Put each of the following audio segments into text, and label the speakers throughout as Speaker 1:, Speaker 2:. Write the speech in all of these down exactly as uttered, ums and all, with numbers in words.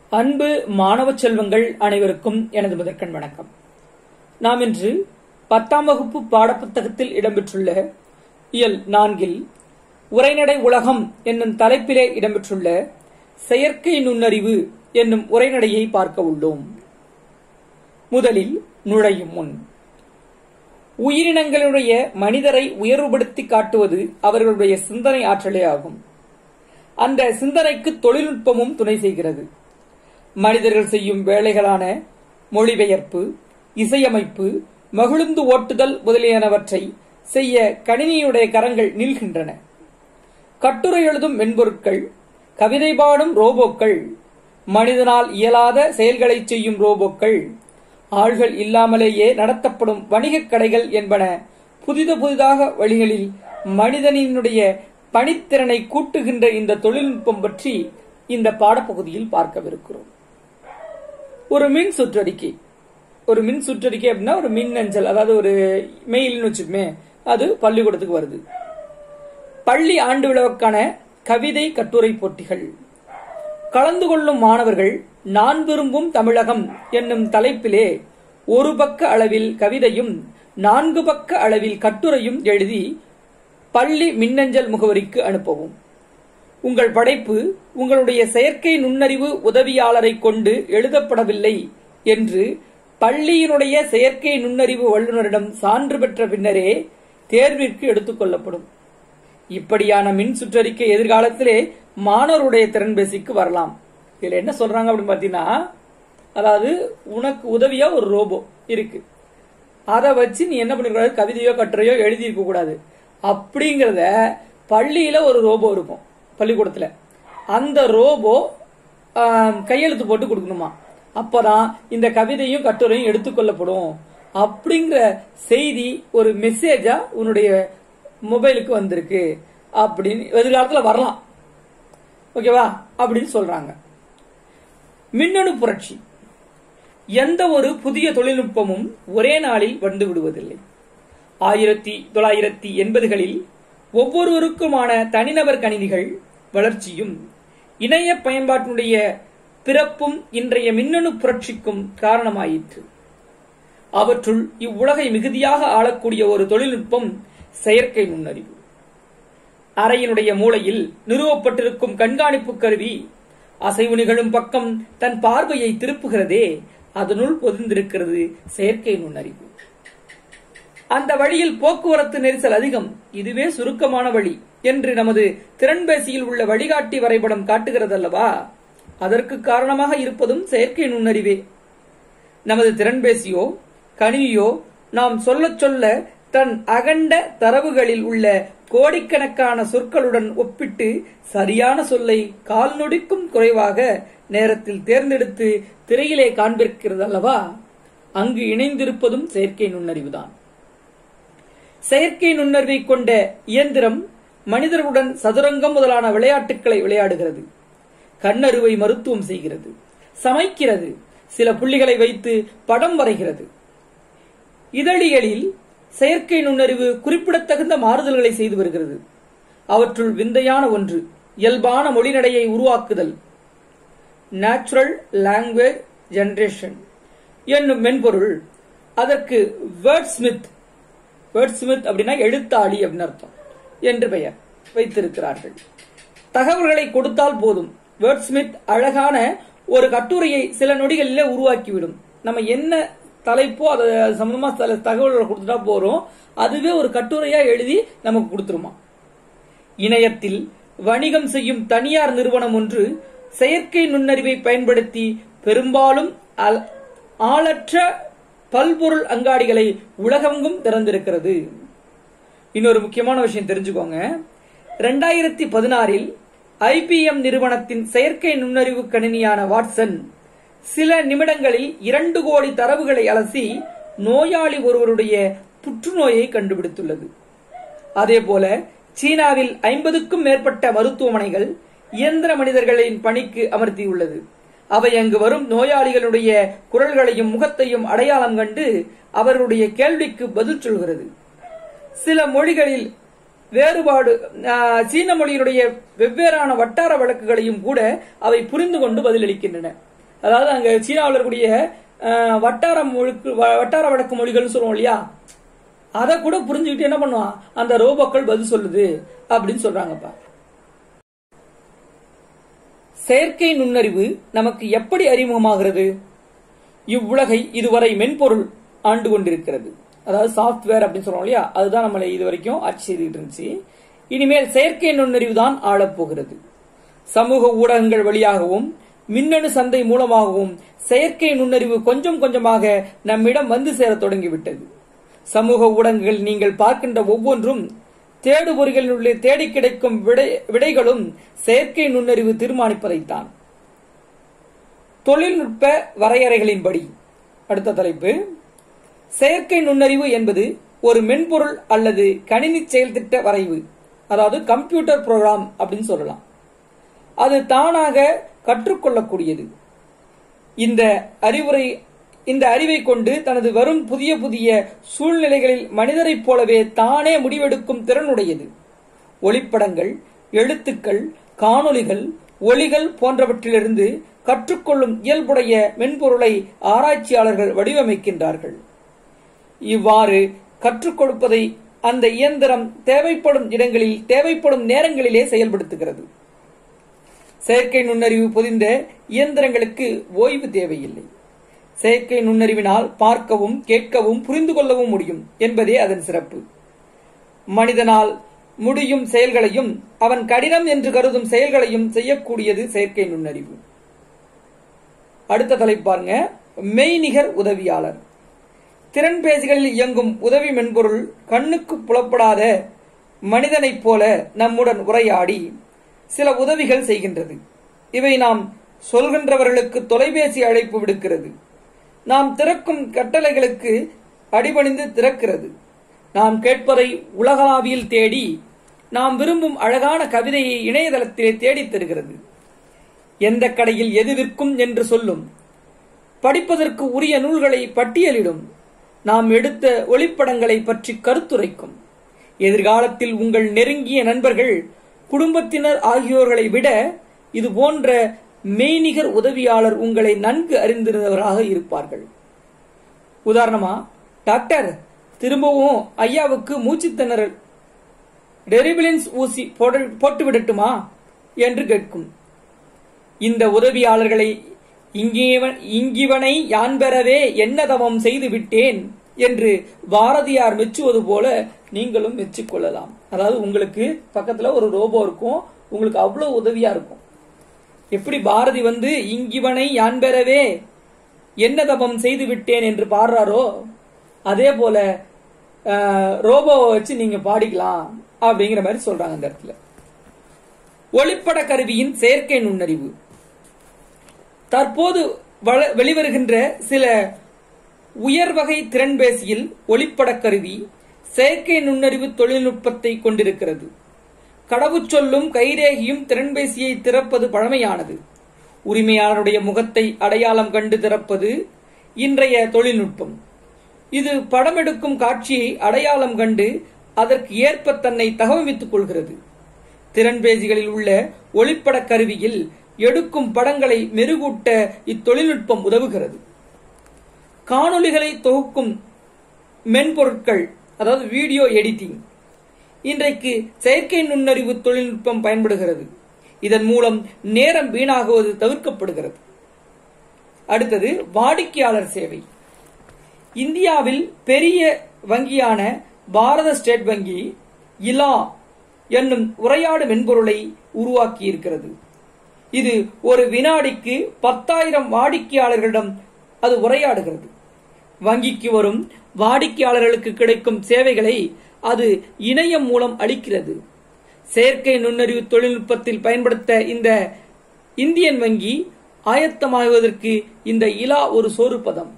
Speaker 1: அன்பு மாணவ செல்வங்கள் அனைவருக்கும் எனது முதற்கண் வணக்கம். நாம் இன்று பத்தாம் வகுப்பு பாடப்புத்தகத்தில் இடம்பெற்றுள்ள இயல் நான்கில் உரைநடை உலகம் என்னும் தலைப்பிலே இடம்பெற்றுள்ள செயற்கை நுண்ணறிவு என்னும் உரைநடையை பார்க்க உள்ளோம். முதலில் நுழையும் முன் உயிரினங்களுடைய மனிதரை உயர்வுபடுத்தி காட்டுவது அவர்களுடைய சிந்தனை ஆற்றலே ஆகும். அந்த சிந்தனைக்கு தொழில்நுட்பமும் துணை செய்கிறது. மனிதர்கள் செய்யும் வேலைகளான மொழிபெயர்ப்பு, இசையமைப்பு, மகிழுந்து ஓட்டுதல் முதலியனவற்றை செய்ய கணினியுடைய கரங்கள் நில்கின்றன. கட்டுரை எழுதும் மென்பொருட்கள், கவிதை பாடும் ரோபோக்கள், மனிதனால் இயலாத செயல்களை செய்யும் ரோபோக்கள், ஆள்கள் இல்லாமலேயே நடத்தப்படும் வணிகக் கடைகள் என்பன புதித புதிதாக வழிகளில் மனிதனினுடைய பணித்திறனை கூட்டுகின்ற இந்த தொழில்நுட்பம் பற்றி இந்த பாடப்பகுதியில் பார்க்கவிருக்கிறோம். ஒரு மின் சுற்றறிக்கை ஒரு மின் சுற்றறிக்கை அப்படின்னா ஒரு மின் அஞ்சல், அதாவது ஒரு மெயில்னு வச்சுக்கோமே, அது பள்ளிக்கூடத்துக்கு வருது. பள்ளி ஆண்டு விழாவுக்கான கவிதை கட்டுரை போட்டிகள். கலந்து கொள்ளும் மாணவர்கள் நான் விரும்பும் தமிழகம் என்னும் தலைப்பிலே ஒரு பக்க அளவில் கவிதையும் நான்கு பக்க அளவில் கட்டுரையும் எழுதி பள்ளி மின்னஞ்சல் முகவரிக்கு அனுப்பவும். உங்கள் படைப்பு உங்களுடைய செயற்கை நுண்ணறிவு உதவியாளரை கொண்டு எழுதப்படவில்லை என்று பள்ளியினுடைய செயற்கை நுண்ணறிவு வல்லுநரிடம் சான்று பெற்ற பின்னரே தேர்விற்கு எடுத்துக் கொள்ளப்படும். இப்படியான மின் சுற்றறிக்கை எதிர்காலத்திலே மாணவருடைய திறன்பேசிக்கு வரலாம். இதுல என்ன சொல்றாங்க அப்படின்னு பாத்தீங்கன்னா, அதாவது உனக்கு உதவியா ஒரு ரோபோ இருக்கு, அதை வச்சு நீ என்ன பண்ணிருக்க, கவிதையோ கட்டுரையோ எழுதி இருக்க கூடாது. அப்படிங்கறத பள்ளியில ஒரு ரோபோ இருக்கும் பள்ளிக்கூடத்துல, அந்த ரோபோ கையெழுத்து போட்டு கொடுக்கணுமா, அப்பதான் இந்த கவிதையும் கட்டுரையும் எடுத்துக்கொள்ளப்படும் அப்படிங்கிற செய்தி ஒரு மெசேஜா உன்னுடைய மொபைலுக்கு வந்திருக்கு அப்படின்னு எதிர்காலத்துல வரலாம். ஓகேவா அப்படின்னு சொல்றாங்க. மின்னணு புரட்சி. எந்த ஒரு புதிய தொழில்நுட்பமும் ஒரே நாளில் வந்து விடுவதில்லை. ஆயிரத்தி தொள்ளாயிரத்தி எண்பதுகளில் ஒவ்வொருவருக்குமான தனிநபர் கணினிகள் வளர்ச்சியும் இணைய பயன்பாட்டினுடைய பிறப்பும் இன்றைய மின்னணு புரட்சிக்கும் காரணமாயிற்று. அவற்றுள் இவ்வுலகை மிகுதியாக ஆளக்கூடிய ஒரு தொழில்நுட்பம் செயற்கை நுண்ணறிவு. அறையினுடைய மூலையில் நிறுவப்பட்டிருக்கும் கண்காணிப்பு கருவி அசைவு நிகழும் பக்கம் தன் பார்வையை திருப்புகிறதே, அதனுள் பொதிந்திருக்கிறது செயற்கை நுண்ணறிவு. அந்த வழியில் போக்குவரத்து நெரிசல் அதிகம், இதுவே சுருக்கமான வழி என்று நமது திறன்பேசியில் உள்ள வழிகாட்டி வரைபடம் காட்டுகிறதல்லவா, அதற்கு காரணமாக இருப்பதும் செயற்கை நுண்ணறிவே. நமது திறன்பேசியோ கணினியோ நாம் சொல்ல சொல்ல தன் அகண்ட தரவுகளில் உள்ள கோடிக்கணக்கான சொற்களுடன் ஒப்பிட்டு சரியான சொல்லை கால் நொடிக்கும் குறைவாக நேரத்தில் தேர்ந்தெடுத்து திரையிலே காண்பிருக்கிறது அல்லவா, அங்கு இணைந்திருப்பதும் செயற்கை நுண்ணறிவுதான். செயற்கை நுண்ணறிவை கொண்ட இயந்திரம் மனிதர்களுடன் சதுரங்கம் முதலான விளையாட்டுகளை விளையாடுகிறது. கண்ணறுவை மருத்துவம் செய்கிறது, சமைக்கிறது, சில புள்ளிகளை வைத்து படம் வரைகிறது. இதழியலில் செயற்கை நுண்ணறிவு குறிப்பிடத்தகுந்த மாறுதல்களை செய்து வருகிறது. அவற்றுள் விந்தையான ஒன்று இயல்பான மொழிநடையை உருவாக்குதல், நேச்சுரல் லாங்குவேஜ் ஜெனரேஷன் என்னும் மென்பொருள். அதற்கு வேர்ட்ஸ்மித் வேர்ட்ஸ்மித் அப்படின்னா எழுத்தாளி அப்படின்னு அர்த்தம் என்று பெயர் வைத்திருக்கிறார்கள். தகவல்களை கொடுத்தால் போதும், வேர்ட்ஸ்மித் அழகான ஒரு கட்டுரையை சில நொடிகளிலே உருவாக்கிவிடும். நம்ம என்ன தலைப்போ அது சம்பந்தமா சில தகவல்களை கொடுத்துட்டா போறோம், அதுவே ஒரு கட்டுரையா எழுதி நமக்கு கொடுத்துருமா. இணையத்தில் வணிகம் செய்யும் தனியார் நிறுவனம் ஒன்று செயற்கை நுண்ணறிவை பயன்படுத்தி பெரும்பாலும் ஆளற்ற பல்பொருள் அங்காடிகளை உலகெங்கும் திறந்திருக்கிறது. இன்னொரு முக்கியமான விஷயம் தெரிஞ்சுக்கோங்க. இரண்டாயிரத்தி பதினாறில் ஐபிஎம் நிறுவனத்தின் செயற்கை நுண்ணறிவு கணினியான வாட்சன் சில நிமிடங்களில் இரண்டு கோடி தரவுகளை அலசி நோயாளி ஒருவருடைய புற்றுநோயை கண்டுபிடித்துள்ளது. அதேபோல சீனாவில் ஐம்பதுக்கும் மேற்பட்ட மருத்துவமனைகள் இயந்திர மனிதர்களின் பணிக்கு அமர்த்தியுள்ளது. அவை அங்கு வரும் நோயாளிகளுடைய குரல்களையும் முகத்தையும் அடையாளம் கண்டு அவருடைய கேள்விக்கு பதில் சொல்கிறது. சில மொழிகளில் வேறுபாடு சீன மொழியினுடைய வெவ்வேறான வட்டார வழக்குகளையும் கூட அவை புரிந்து கொண்டு பதிலளிக்கின்றன. அதாவது அங்க சீனாவில் இருக்கக்கூடிய வட்டார மொழி வட்டார வழக்கு மொழிகள் சொல்லுவோம் இல்லையா, அதை கூட புரிஞ்சுக்கிட்டு என்ன பண்ணுவான், அந்த ரோபோக்கள் பதில் சொல்லுது அப்படின்னு சொல்றாங்கப்பா. செயற்கை நுண்ணறிவு நமக்கு எப்படி அறிமுகமாகிறது? இவ்வுலகை இதுவரை மென்பொருள் ஆண்டு கொண்டிருக்கிறது. அதாவது சாப்ட்வேர் அப்படின்னு சொல்றோம் இல்லையா, அதுதான் நம்மளை இது வரைக்கும் ஆட்சி செய்துட்டு இருந்துச்சு. இனிமேல் செயற்கை நுண்ணறிவு தான் ஆளப்போகிறது. சமூக ஊடகங்கள் வழியாகவும் மின்னணு சந்தை மூலமாகவும் செயற்கை நுண்ணறிவு கொஞ்சம் கொஞ்சமாக நம்மிடம் வந்து சேர தொடங்கிவிட்டது. சமூக ஊடகங்கள் நீங்கள் பார்க்கின்ற ஒவ்வொன்றும் தேடுபொறிகளினுள்ளே தேடி கிடைக்கும் விடை விடைகளும் செயற்கை நுண்ணறிவு தீர்மானிப்பதைத்தான். தொழில்நுட்ப வரையறைகளின்படி அடுத்த தலைப்பு, செயற்கை நுண்ணறிவு என்பது ஒரு மென்பொருள் அல்லது கணினி செயல்திட்ட வரைவு, அதாவது கம்ப்யூட்டர் புரோகிராம் அப்படின்னு சொல்லலாம். அது தானாக கற்றுக்கொள்ளக்கூடியது. இந்த அறிவுரை இந்த அறிவை கொண்டு தனது வரும் புதிய புதிய சூழ்நிலைகளில் மனிதரைப் போலவே தானே முடிவெடுக்கும் திறனுடையது. ஒளிப்படங்கள், எழுத்துக்கள், காணொளிகள், ஒலிகள் போன்றவற்றிலிருந்து கற்றுக்கொள்ளும் இயல்புடைய மென்பொருளை ஆராய்ச்சியாளர்கள் வடிவமைக்கின்றார்கள். இவ்வாறு கற்றுக் கொடுப்பதை அந்த இயந்திரம் தேவைப்படும் இடங்களில் தேவைப்படும் நேரங்களிலே செயல்படுத்துகிறது. செயற்கை நுண்ணறிவு பொதிந்த இயந்திரங்களுக்கு ஓய்வு தேவையில்லை. செயற்கை நுண்ணறிவினால் பார்க்கவும் கேட்கவும் புரிந்து கொள்ளவும் முடியும் என்பதே அதன் சிறப்பு. மனிதனால் முடியும் செயல்களையும் அவன் கடினம் என்று கருதும் செயல்களையும் செய்யக்கூடியது செயற்கை நுண்ணறிவு. அடுத்த தலைப்பாருங்க, மெய்நிகர் உதவியாளர். திறன்பேசிகளில் இயங்கும் உதவி மென்பொருள் கண்ணுக்கு புலப்படாத மனிதனைப் போல நம்முடன் உரையாடி சில உதவிகள் செய்கின்றது. இவை நாம் சொல்கின்றவர்களுக்கு தொலைபேசி அழைப்பு விடுக்கிறது. நாம் திறக்கும் கட்டளைகளுக்கு அடிபணிந்து திறக்கிறது. நாம் கேட்பதை உலகளாவியில் தேடி நாம் விரும்பும் அழகான கவிதையை இணையதளத்திலே தேடித் தருகிறது. எந்த கடையில் எது விற்கும் என்று சொல்லும். படிப்பதற்கு உரிய நூல்களை பட்டியலிடும். நாம் எடுத்த ஒளிப்படங்களை பற்றி கருத்துரைக்கும். எதிர்காலத்தில் உங்கள் நெருங்கிய நண்பர்கள், குடும்பத்தினர் ஆகியோர்களை விட இது போன்ற மெய்நிகர் உதவியாளர் உங்களை நன்கு அறிந்திருந்தவராக இருப்பார்கள். உதாரணமா, டாக்டர் திரும்பவும் ஐயாவுக்கு மூச்சு திணறல், டெரிபிலின்ஸ் ஊசி போட்டு விடட்டுமா என்று கேட்கும். இந்த உதவியாளர்களை இங்கிவனை யான் பெறவே என்ன தவம் செய்து விட்டேன் என்று பாரதியார் மெச்சுவது போல நீங்களும் மெச்சிக்கொள்ளலாம். அதாவது உங்களுக்கு பக்கத்துல ஒரு ரோபோ இருக்கும், உங்களுக்கு அவ்வளவு உதவியா இருக்கும். எப்படி பாரதி வந்து இங்கிவனை யான் பெறவே என்ன தவம் செய்து விட்டேன் என்று பாடுறாரோ, அதே போல ரோபோவை வச்சு நீங்க பாடிக்கலாம் அப்படிங்கிற மாதிரி சொல்றாங்க இந்த இடத்துல. ஒளிப்பட கருவியின் செயற்கை நுண்ணறிவு. தற்போது வெளிவருகின்ற சில உயர்வகை திறன்பேசியில் ஒளிப்பட கருவி செயற்கை நுண்ணறிவு தொழில்நுட்பத்தை கொண்டிருக்கிறது. கடவுச்சொல்லும் கைரேகியும் திறன்பேசியை திறப்பது பழமையானது. உரிமையாளருடைய முகத்தை அடையாளம் கண்டு திறப்பது இன்றைய தொழில்நுட்பம். இது படம் எடுக்கும் காட்சியை அடையாளம் கண்டு அதற்கு ஏற்ப தன்னை தகவமைத்துக் கொள்கிறது. திறன்பேசிகளில் உள்ள ஒளிப்பட கருவியில் எடுக்கும் படங்களை மெருகூட்ட இத்தொழில்நுட்பம் உதவுகிறது. காணொளிகளை தொகுக்கும் மென்பொருட்கள், அதாவது வீடியோ எடிட்டிங், இன்றைக்கு செயற்கை நுண்ணறிவு தொழில்நுட்பம் பயன்படுகிறது. இதன் மூலம் நேரம் வீணாகுவது தவிர்க்கப்படுகிறது. அடுத்தது வாடிக்கையாளர் சேவை. இந்தியாவில் பெரிய வங்கியான பாரத ஸ்டேட் வங்கி இலா என்னும் உரையாடு மென்பொருளை உருவாக்கி இருக்கிறது. இது ஒரு வினாடிக்கு பத்தாயிரம் வாடிக்கையாளர்களிடம் அது உரையாடுகிறது. வங்கிக்கு வரும் வாடிக்கையாளர்களுக்கு கிடைக்கும் சேவைகளை அது இணையம் மூலம் அளிக்கிறது. செயற்கை நுண்ணறிவு தொழில்நுட்பத்தில் பயன்படுத்த இந்த இந்தியன் வங்கி ஆயத்தமாகுவதற்கு இந்த இலா ஒரு சோறு பதம்.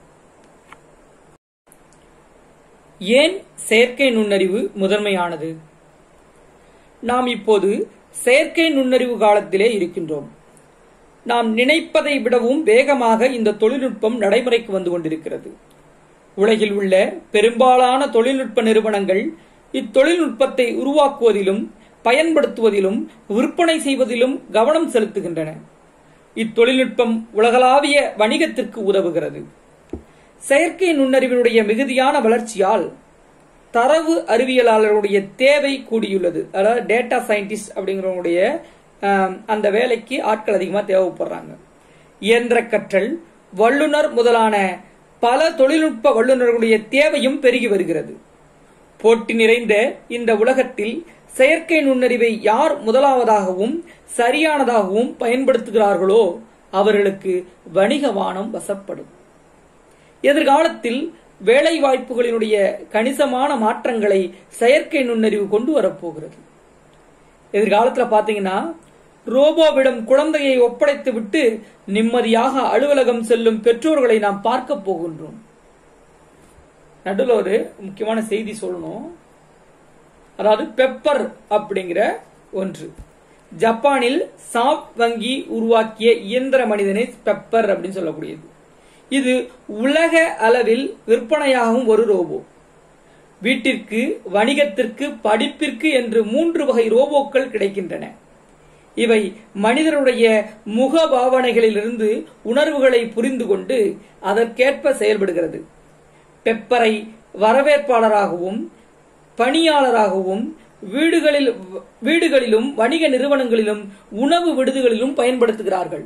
Speaker 1: ஏன் செயற்கை நுண்ணறிவு முதன்மையானது? நாம் இப்போது செயற்கை நுண்ணறிவு காலத்திலே இருக்கின்றோம். நாம் நினைப்பதை விடவும் வேகமாக இந்த தொழில்நுட்பம் நடைமுறைக்கு வந்து கொண்டிருக்கிறது. உலகில் உள்ள பெரும்பாலான தொழில்நுட்ப நிறுவனங்கள் இத்தொழில்நுட்பத்தை உருவாக்குவதிலும் பயன்படுத்துவதிலும் விற்பனை செய்வதிலும் கவனம் செலுத்துகின்றன. இத்தொழில்நுட்பம் உலகளாவிய வணிகத்திற்கு உதவுகிறது. செயற்கை நுண்ணறிவினுடைய மிகுதியான வளர்ச்சியால் தரவு அறிவியலாளருடைய தேவை கூடியுள்ளது. அதாவது டேட்டா சயின்டிஸ்ட் அப்படிங்கிறவங்களுடைய அந்த வேலைக்கு ஆட்கள் அதிகமாக தேவைப்படுறாங்க. இயந்திர கற்றல் வல்லுநர் முதலான பல தொழில்நுட்ப வல்லுநர்களுடைய தேவையும் பெருகி வருகிறது. போட்டி நிறைந்த இந்த உலகத்தில் செயற்கை நுண்ணறிவை யார் முதலாவதாகவும் சரியானதாகவும் பயன்படுத்துகிறார்களோ அவர்களுக்கு வணிக வானம் வசப்படும். எதிர்காலத்தில் வேலை வாய்ப்புகளினுடைய கணிசமான மாற்றங்களை செயற்கை நுண்ணறிவு கொண்டு வரப்போகிறது. எதிர்காலத்தில் பாத்தீங்கன்னா ரோபோவிடம் குழந்தையை ஒப்படைத்து விட்டு நிம்மதியாக அலுவலகம் செல்லும் பெற்றோர்களை நாம் பார்க்க போகின்றோம். நடுவில் ஒரு முக்கியமான செய்தி சொல்லணும். அதாவது பெப்பர் அப்படிங்கிற ஒன்று ஜப்பானில் சாப் வங்கி உருவாக்கிய இயந்திர மனிதனை பெப்பர் அப்படின்னு சொல்லக்கூடியது. இது உலக அளவில் விற்பனையாகும் ஒரு ரோபோ. வீட்டிற்கு, வணிகத்திற்கு, படிப்பிற்கு என்று மூன்று வகை ரோபோக்கள் கிடைக்கின்றன. இவை மனிதனுடைய முக பாவனைகளிலிருந்து உணர்வுகளை புரிந்து கொண்டு அதற்கேற்ப செயல்படுகிறது. பெப்பரை வரவேற்பாளராகவும் பணியாளராகவும் வீடுகளில் வீடுகளிலும் வணிக நிறுவனங்களிலும் உணவு விடுதிகளிலும் பயன்படுத்துகிறார்கள்.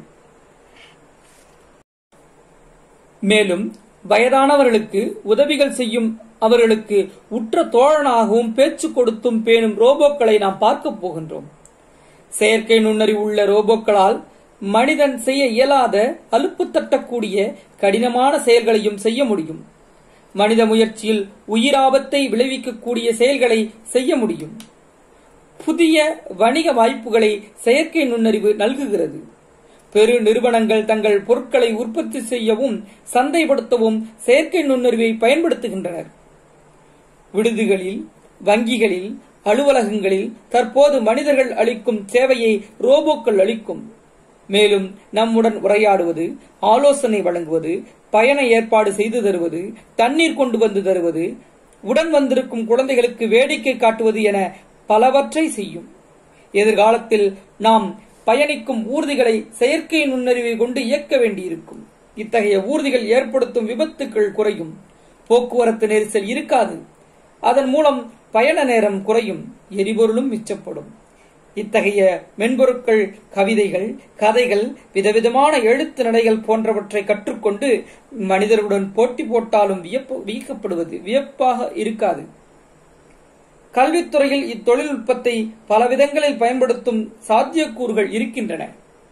Speaker 1: மேலும் வயதானவர்களுக்கு உதவிகள் செய்யும் அவர்களுக்கு உற்ற தோழனாகவும் பேச்சு கொடுத்தும் பேணும் ரோபோக்களை நாம் பார்க்க போகின்றோம். செயற்கை நுண்ணறிவு உள்ள ரோபோக்களால் மனிதன் செய்ய இயலாத அலுப்பு தட்டக்கூடிய கடினமான செயல்களையும் செய்ய முடியும். மனித முயற்சியில் உயிராபத்தை விளைவிக்கக்கூடிய செயல்களை செய்ய முடியும். புதிய வணிக வாய்ப்புகளை செயற்கை நுண்ணறிவு நல்குகிறது. பெரு நிறுவனங்கள் தங்கள் பொருட்களை உற்பத்தி செய்யவும் சந்தைப்படுத்தவும் செயற்கை நுண்ணறிவை பயன்படுத்துகின்றனர். விடுதிகளில், வங்கிகளில், அலுவலகங்களில் தற்போது மனிதர்கள் அளிக்கும் சேவையை ரோபோக்கள் அளிக்கும். மேலும் நம்முடன் உரையாடுவது, ஆலோசனை வழங்குவது, பயண ஏற்பாடு செய்து தருவது, தண்ணீர் கொண்டு வந்து தருவது, உடன் வந்திருக்கும் குழந்தைகளுக்கு வேடிக்கை காட்டுவது என பலவற்றை செய்யும். எதிர்காலத்தில் நாம் பயணிக்கும் ஊர்திகளை செயற்கை நுண்ணறிவை கொண்டு இயக்க வேண்டியிருக்கும். இத்தகைய ஊர்திகள் ஏற்படுத்தும் விபத்துக்கள் குறையும். போக்குவரத்து நெரிசல் இருக்காது. அதன் மூலம் பயண நேரம் குறையும், எரிபொருளும் மிச்சப்படும். இத்தகைய மென்பொருட்கள் கவிதைகள், கதைகள், விதவிதமான எழுத்து நடைகள் போன்றவற்றை கற்றுக்கொண்டு மனிதர்களுடன் போட்டி போட்டாலும் வியப்பு வியக்கப்படுவது வியப்பாக இருக்காது. கல்வித்துறையில் இத்தொழில்நுட்பத்தை பல விதங்களில் பயன்படுத்தும் சாத்தியக்கூறுகள் இருக்கின்றன.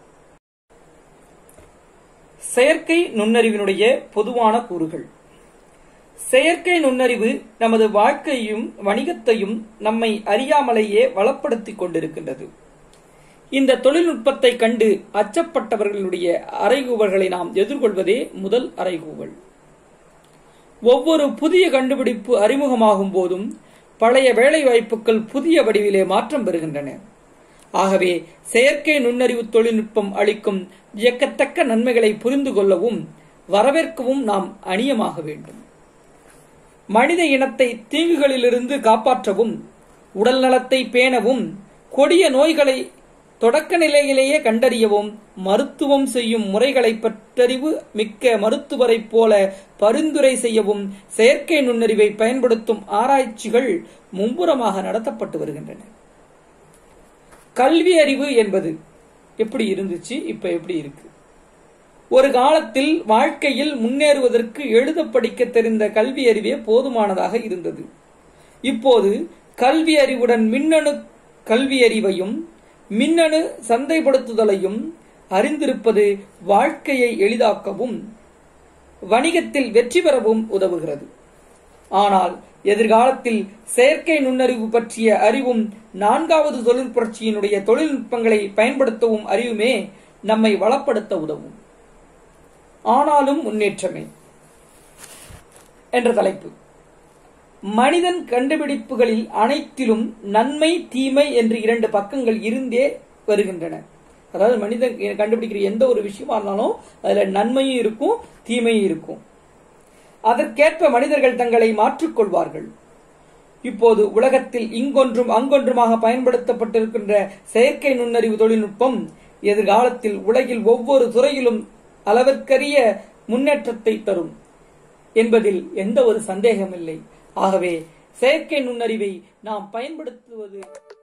Speaker 1: செயற்கை நுண்ணறிவினுடைய பொதுவான கூறுகள். செயற்கை நுண்ணறிவு நமது வாழ்க்கையும் வணிகத்தையும் நம்மை அறியாமலேயே வளப்படுத்திக் கொண்டிருக்கின்றது. இந்த தொழில்நுட்பத்தை கண்டு அச்சப்பட்டவர்களுடைய அறைகூவல்களை நாம் எதிர்கொள்வதே முதல் அறைகூவல். ஒவ்வொரு புதிய கண்டுபிடிப்பு அறிமுகமாகும் போதும் பழைய வேலை வாய்ப்புகள் புதிய வடிவிலே மாற்றம் பெறுகின்றன. ஆகவே செயற்கை நுண்ணறிவு தொழில்நுட்பம் அளிக்கும் வியக்கத்தக்க நன்மைகளை புரிந்து கொள்ளவும் வரவேற்கவும் நாம் அணியமாக வேண்டும். மனித இனத்தை தீங்குகளிலிருந்து காப்பாற்றவும், உடல் நலத்தை பேணவும், கொடிய நோய்களை தொடக்க நிலையிலேயே கண்டறியவும், மருத்துவம் செய்யும் முறைகளை பற்றறிவு மிக்க மருத்துவரை போல பரிந்துரை செய்யவும் செயற்கை நுண்ணறிவை பயன்படுத்தும் ஆராய்ச்சிகள் மும்முரமாக நடத்தப்பட்டு வருகின்றன. கல்வி அறிவு என்பது எப்படி இருந்துச்சு, இப்ப எப்படி இருக்கு? ஒரு காலத்தில் வாழ்க்கையில் முன்னேறுவதற்கு எழுத படிக்க தெரிந்த கல்வி அறிவே போதுமானதாக இருந்தது. இப்போது கல்வி அறிவுடன் மின்னணு கல்வி அறிவையும் மின்னணு சந்தைப்படுத்துதலையும் அறிந்திருப்பது வாழ்க்கையை எளிதாக்கவும் வணிகத்தில் வெற்றி பெறவும் உதவுகிறது. ஆனால் எதிர்காலத்தில் செயற்கை நுண்ணறிவு பற்றிய அறிவும் நான்காவது தொழில் புரட்சியினுடைய தொழில்நுட்பங்களை பயன்படுத்தவும் அறிவுமே நம்மை வளப்படுத்த உதவும். ஆனாலும் முன்னேற்றமே என்ற தலைப்பு. மனிதன் கண்டுபிடிப்புகளில் அனைத்திலும் நன்மை தீமை என்று இரண்டு பக்கங்கள் இருந்தே வருகின்றன. அதாவது மனிதன் கண்டுபிடிக்கிற எந்த ஒரு விஷயமா இருந்தாலும் அதுல நன்மையும் இருக்கும், தீமையும் இருக்கும். அதற்கேற்ப மனிதர்கள் தங்களை மாற்றிக்கொள்வார்கள். இப்போது உலகத்தில் இங்கொன்றும் அங்கொன்றுமாக பயன்படுத்தப்பட்டிருக்கின்ற செயற்கை நுண்ணறிவு தொழில்நுட்பம் எதிர்காலத்தில் உலகில் ஒவ்வொரு துறையிலும் அளவிற்கரிய முன்னேற்றத்தை தரும் என்பதில் எந்த ஒரு சந்தேகமில்லை. ஆகவே செயற்கை நுண்ணறிவை நாம் பயன்படுத்துவது